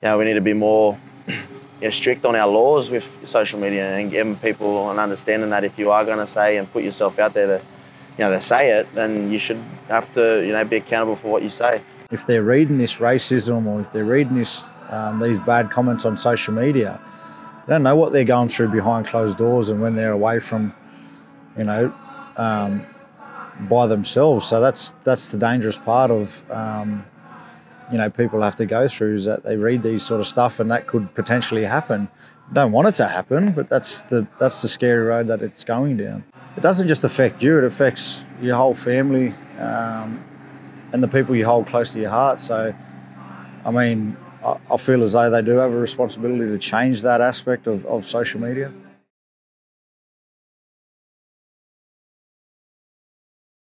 we need to be more strict on our laws with social media and giving people an understanding that if you are going to say and put yourself out there to say it, then you should have to be accountable for what you say. If they're reading this racism or if they're reading these bad comments on social media, they don't know what they're going through behind closed doors and when they're away from, by themselves. So that's the dangerous part of, people have to go through, is that they read these sort of stuff and that could potentially happen. Don't want it to happen, but that's the scary road that it's going down. It doesn't just affect you, it affects your whole family and the people you hold close to your heart. So, I mean, I feel as though they do have a responsibility to change that aspect of social media.